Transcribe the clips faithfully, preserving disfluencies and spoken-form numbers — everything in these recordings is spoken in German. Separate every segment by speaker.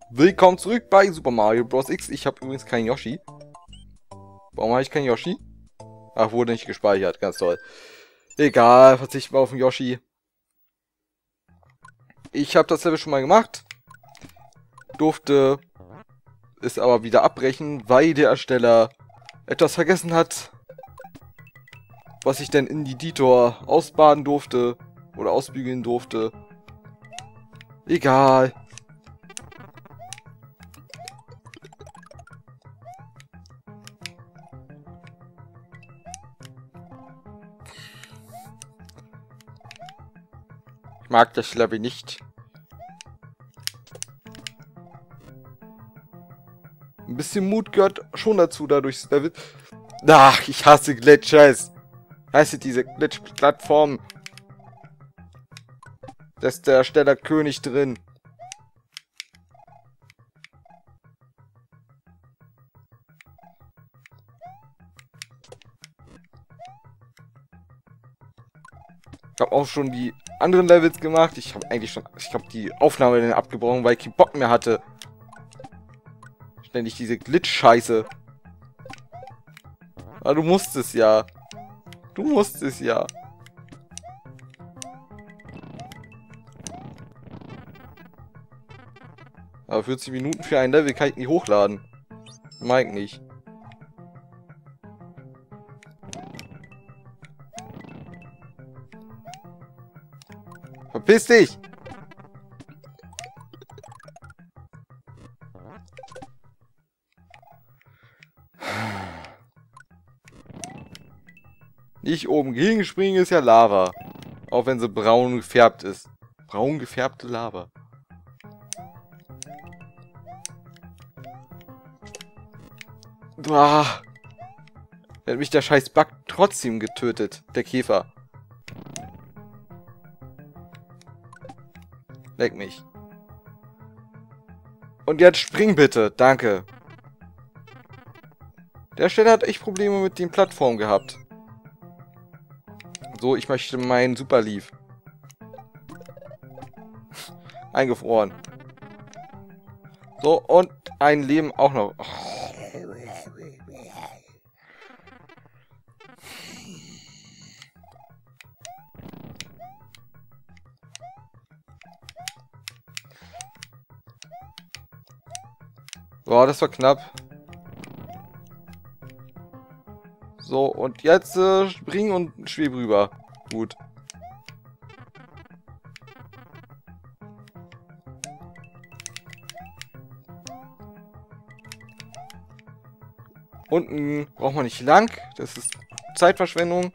Speaker 1: Willkommen zurück bei Super Mario Bros. X. Ich habe übrigens keinen Yoshi. Warum habe ich keinen Yoshi? Ach, wurde nicht gespeichert. Ganz toll. Egal, verzichten wir auf den Yoshi. Ich habe das Level schon mal gemacht. Durfte es aber wieder abbrechen, weil der Ersteller etwas vergessen hat, was ich denn in die Editor ausbaden durfte oder ausbügeln durfte. Egal. Ich mag das Level nicht. Ein bisschen Mut gehört schon dazu, dadurch das Level. Ach, ich hasse Glitches. Heißt diese Glitch-Plattform. Da ist der Ersteller König drin. Ich habe auch schon die anderen Levels gemacht. Ich habe eigentlich schon, ich habe die Aufnahme dann abgebrochen, weil ich keinen Bock mehr hatte. Ständig diese Glitch-Scheiße. Aber du musst es ja. Du musst es ja. Aber vierzig Minuten für ein Level kann ich nicht hochladen. Mike nicht. Verpiss dich! Nicht oben gegenspringen ist ja Lava. Auch wenn sie braun gefärbt ist. Braun gefärbte Lava. Ah. Hat mich der scheiß Bug trotzdem getötet. Der Käfer. Leck mich. Und jetzt spring bitte. Danke. Der Stelle hat echt Probleme mit den Plattformen gehabt. So, ich möchte meinen Super Leaf. Eingefroren. So, und ein Leben auch noch. Oh. Boah, das war knapp. So, und jetzt äh, springen und schweb rüber. Gut. Unten braucht man nicht lang. Das ist Zeitverschwendung.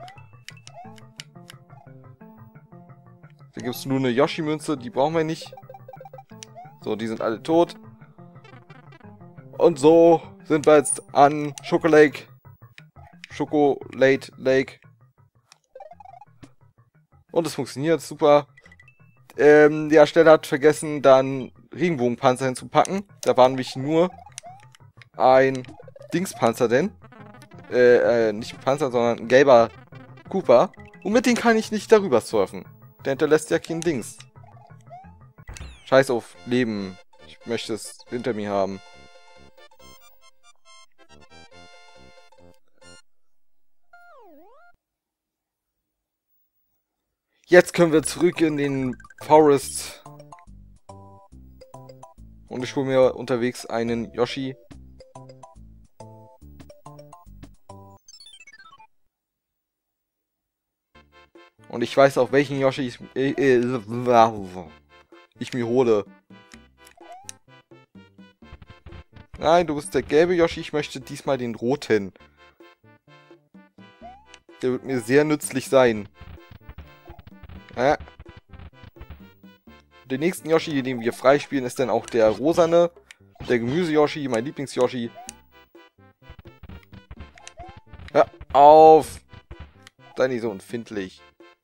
Speaker 1: Da gibt es nur eine Yoshi-Münze. Die brauchen wir nicht. So, die sind alle tot. Und so sind wir jetzt an Schoko Lake. Chocolate Lake. Und es funktioniert super. Ähm, der Ersteller hat vergessen, dann Regenbogenpanzer hinzupacken. Da war nämlich nur ein Dingspanzer denn. Äh, äh, nicht ein Panzer, sondern ein gelber Koopa. Und mit dem kann ich nicht darüber surfen. Der hinterlässt ja kein Dings. Scheiß auf Leben. Ich möchte es hinter mir haben. Jetzt können wir zurück in den Forest. Und ich hole mir unterwegs einen Yoshi. Und ich weiß auch, welchen Yoshi ich, äh, äh, ich mir hole. Nein, du bist der gelbe Yoshi. Ich möchte diesmal den roten. Der wird mir sehr nützlich sein. Ja. Den nächsten Yoshi, den wir freispielen, ist dann auch der rosane. Der Gemüse-Yoshi, mein Lieblings-Yoshi. Hör auf! Sei nicht so empfindlich.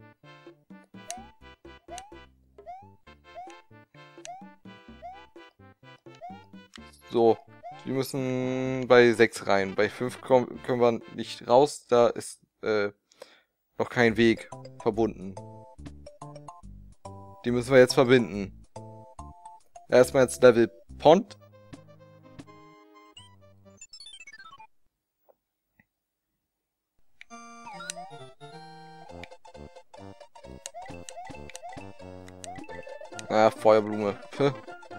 Speaker 1: So, wir müssen bei sechs rein. Bei fünf können wir nicht raus. Da ist äh, noch kein Weg verbunden. Die müssen wir jetzt verbinden. Erstmal jetzt Level Pond. Ah, Feuerblume. Puh.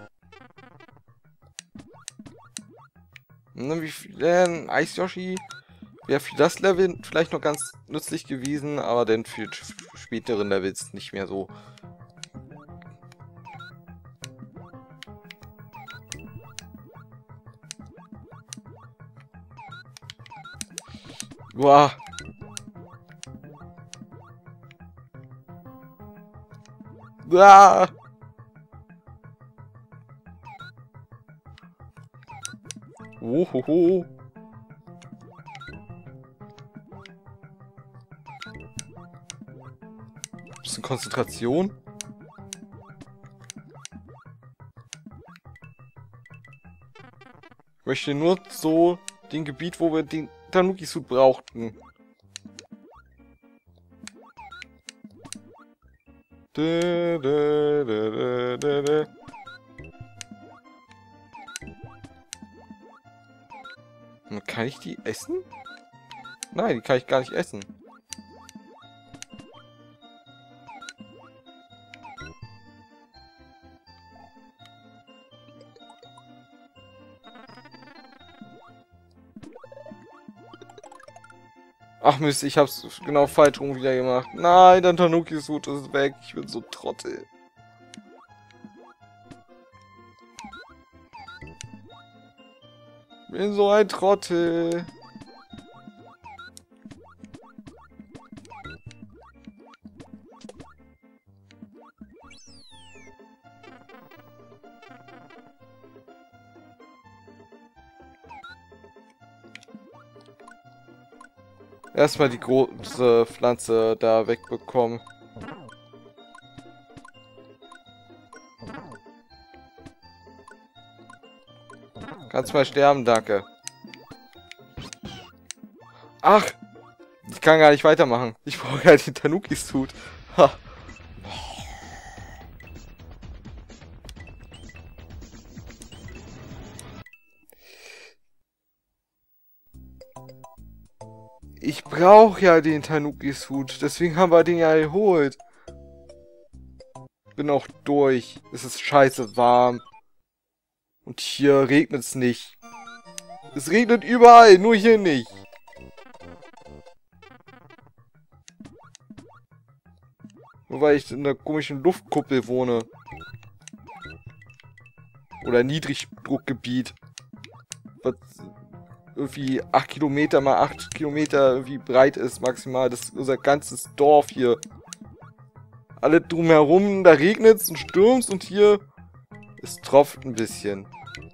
Speaker 1: Ne, wie viel, äh, Eis Yoshi wäre für das Level vielleicht noch ganz nützlich gewesen, aber dann für späteren Levels nicht mehr so. Boah. Ah. Ohoho. Bisschen Konzentration. Ich möchte nur so den Gebiet, wo wir den Tanuki-Suit brauchten. Dö, dö, dö, dö, dö. Kann ich die essen? Nein, die kann ich gar nicht essen. Ach Mist, ich hab's genau falsch rum wieder gemacht. Nein, der Tanuki-Suit ist weg. Ich bin so Trottel. Ich bin so ein Trottel. Erstmal die große Pflanze da wegbekommen. Kannst mal sterben, danke. Ach! Ich kann gar nicht weitermachen. Ich brauche halt den Tanuki-Suit. Ha. Ich brauche ja den Tanuki-Suit. Deswegen haben wir den ja geholt. Bin auch durch. Es ist scheiße warm. Und hier regnet es nicht. Es regnet überall, nur hier nicht. Nur weil ich in einer komischen Luftkuppel wohne. Oder Niedrigdruckgebiet. Was irgendwie acht Kilometer mal acht Kilometer irgendwie breit ist maximal. Das ist unser ganzes Dorf hier. Alle drumherum, da regnet es und stürmt und hier... Es tropft ein bisschen.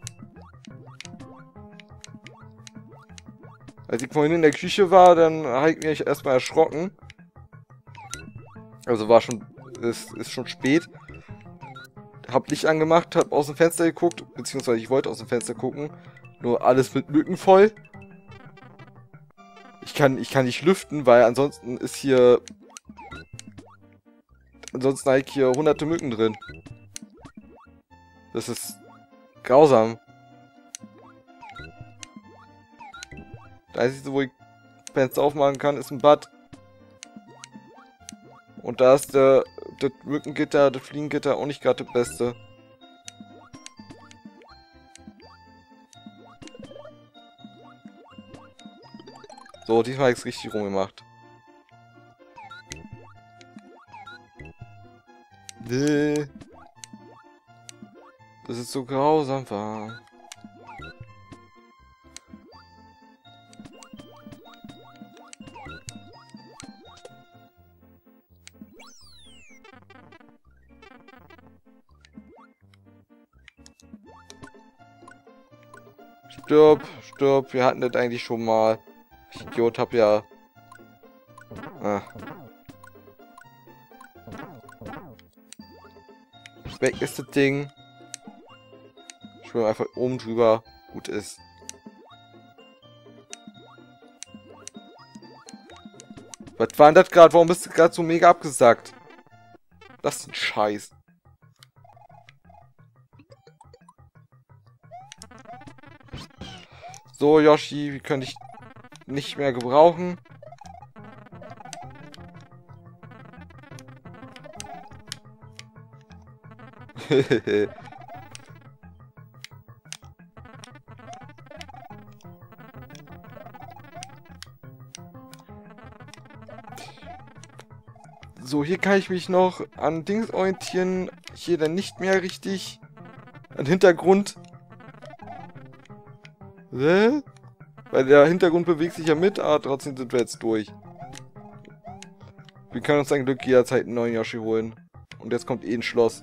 Speaker 1: Als ich vorhin in der Küche war, dann habe ich mich erstmal erschrocken. Also war schon, ist, ist schon spät. Hab Licht angemacht, hab aus dem Fenster geguckt, beziehungsweise ich wollte aus dem Fenster gucken. Nur alles mit Mücken voll. Ich kann, ich kann nicht lüften, weil ansonsten ist hier... Ansonsten habe ich hier hunderte Mücken drin. Das ist grausam. Das Einzige, wo ich Fenster aufmachen kann, ist ein Bad. Und da ist der, das Mückengitter, das Fliegengitter auch nicht gerade das Beste. So, diesmal habe ich es richtig rumgemacht. Nee. Das ist so grausam war. Stirb, stirb, wir hatten das eigentlich schon mal. Ich Idiot, hab ja... Ah. Weg ist das Ding. Ich will einfach oben drüber. Gut ist. Was war denn das gerade? Warum bist du gerade so mega abgesackt? Das ist ein Scheiß. So, Yoshi, wie könnte ich nicht mehr gebrauchen? So, hier kann ich mich noch an Dings orientieren. Hier dann nicht mehr richtig. An Hintergrund. Hä? Weil der Hintergrund bewegt sich ja mit, aber trotzdem sind wir jetzt durch. Wir können uns ein Glück jederzeit einen neuen Yoshi holen. Und jetzt kommt eh ein Schloss.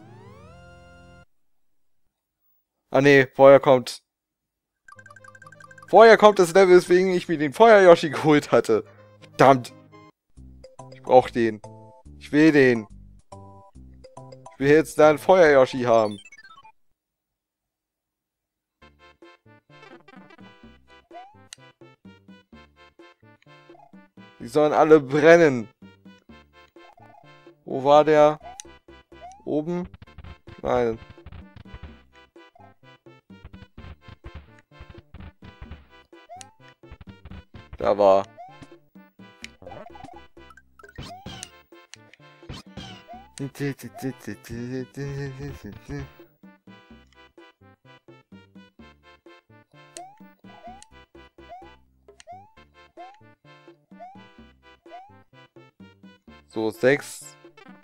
Speaker 1: Ah ne, vorher kommt... Vorher kommt das Level, weswegen ich mir den Feuer-Yoshi geholt hatte. Verdammt. Ich brauch den. Ich will den. Ich will jetzt da einen Feuer-Yoshi haben. Die sollen alle brennen. Wo war der? Oben? Nein. Da war. So, sechs.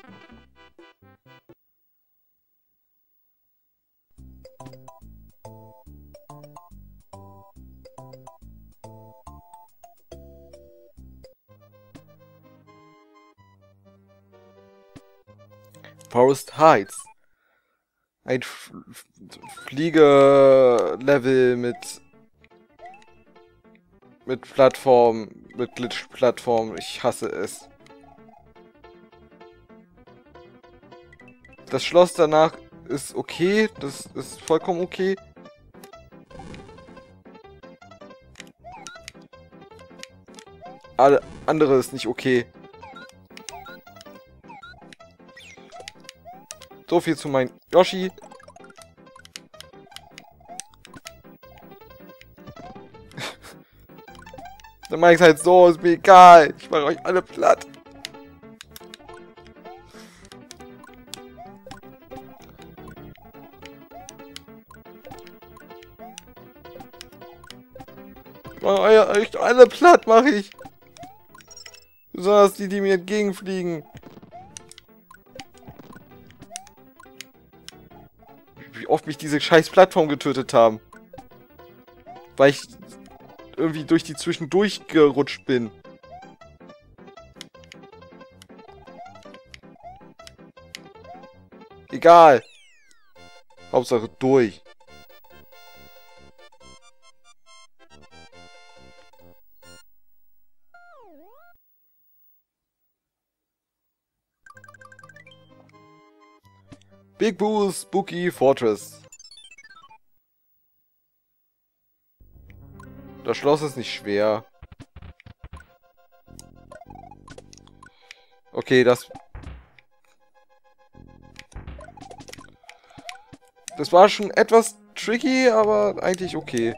Speaker 1: Forest Heights. Ein F F Fliege-Level mit mit Plattform, mit Glitch-Plattform. Ich hasse es. Das Schloss danach ist okay. Das ist vollkommen okay. Alle andere ist nicht okay. So viel zu meinem Yoshi. Dann mach ich's halt so, ist mir egal. Ich mach euch alle platt. Ich mach euch alle platt, mach ich. Besonders die, die mir entgegenfliegen. Wie oft mich diese scheiß Plattform getötet haben. Weil ich irgendwie durch die zwischendurch gerutscht bin. Egal. Hauptsache durch. Big Boo's Spooky Fortress. Das Schloss ist nicht schwer. Okay, das... Das war schon etwas tricky, aber eigentlich okay.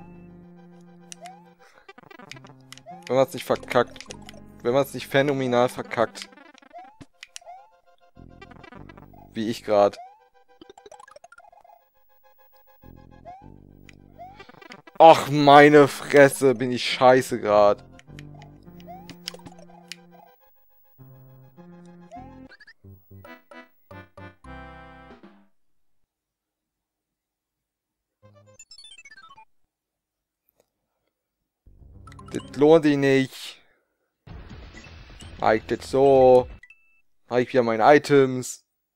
Speaker 1: Wenn man es nicht verkackt. Wenn man es nicht phänomenal verkackt. Wie ich gerade. Ach, meine Fresse, bin ich scheiße gerade. Das lohnt sich nicht. Halt jetzt so. Habe ich wieder meine Items.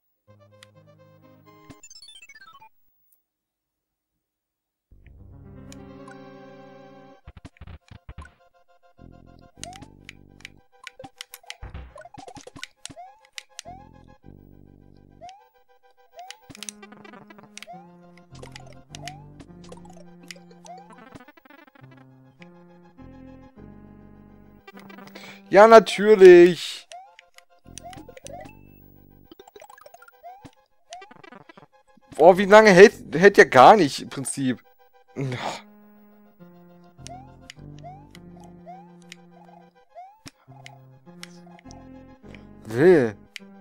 Speaker 1: Ja, natürlich. Boah, wie lange hält, hält ja gar nicht im Prinzip. Will.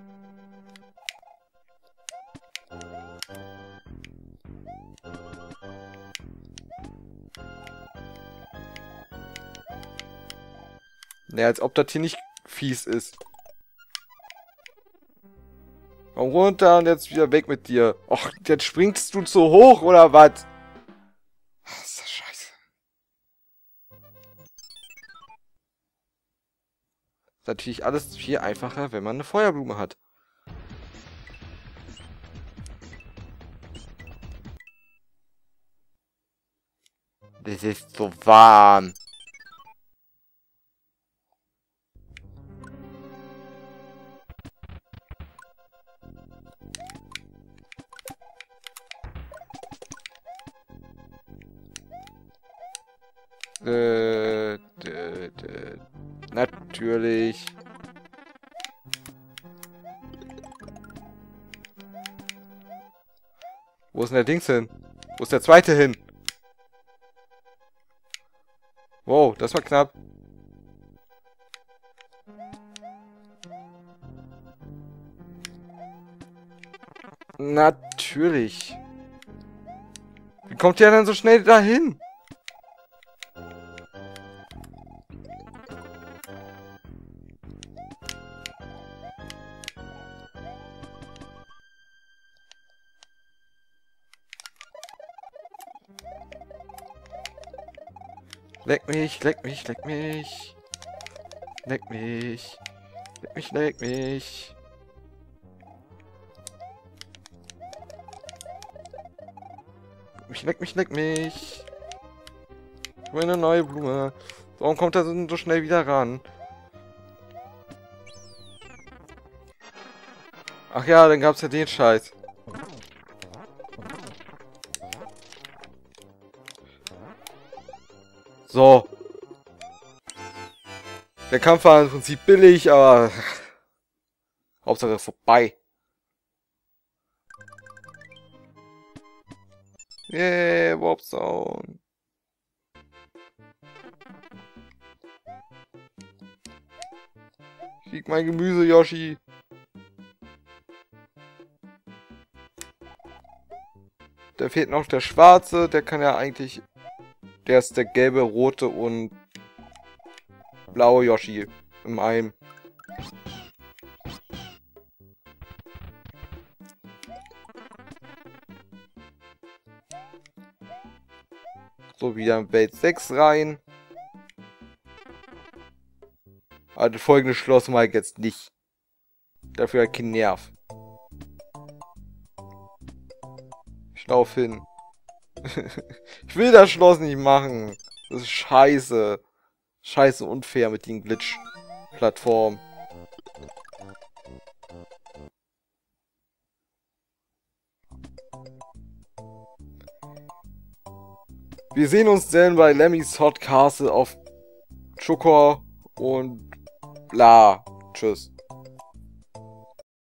Speaker 1: Naja, als ob das hier nicht fies ist. Komm runter und jetzt wieder weg mit dir. Och, jetzt springst du zu hoch, oder was? Ach, ist das scheiße. Ist natürlich alles viel einfacher, wenn man eine Feuerblume hat. Das ist so warm. Äh, dä, dä, natürlich. Wo ist denn der Dings hin? Wo ist der zweite hin? Wow, das war knapp. Natürlich. Wie kommt der denn so schnell dahin? Leck mich, leck mich, leck mich. Leck mich. Leck mich, leck mich. Leck mich, leck mich, leck mich. Ich will eine neue Blume. Warum kommt er so schnell wieder ran? Ach ja, dann gab's ja den Scheiß. So. Der Kampf war im Prinzip billig, aber Hauptsache vorbei. Yeah, Warp Zone. Krieg mein Gemüse, Yoshi. Da fehlt noch der schwarze, der kann ja eigentlich... Der ist der gelbe, rote und blaue Yoshi im einem. So, wieder in Welt sechs rein. Aber das folgende Schloss mal jetzt nicht. Dafür hat kein Nerv. Ich lauf hin. Ich will das Schloss nicht machen. Das ist scheiße. Scheiße unfair mit den Glitch-Plattformen. Wir sehen uns dann bei Lemmy's Hot Castle auf Chokor und bla. Tschüss.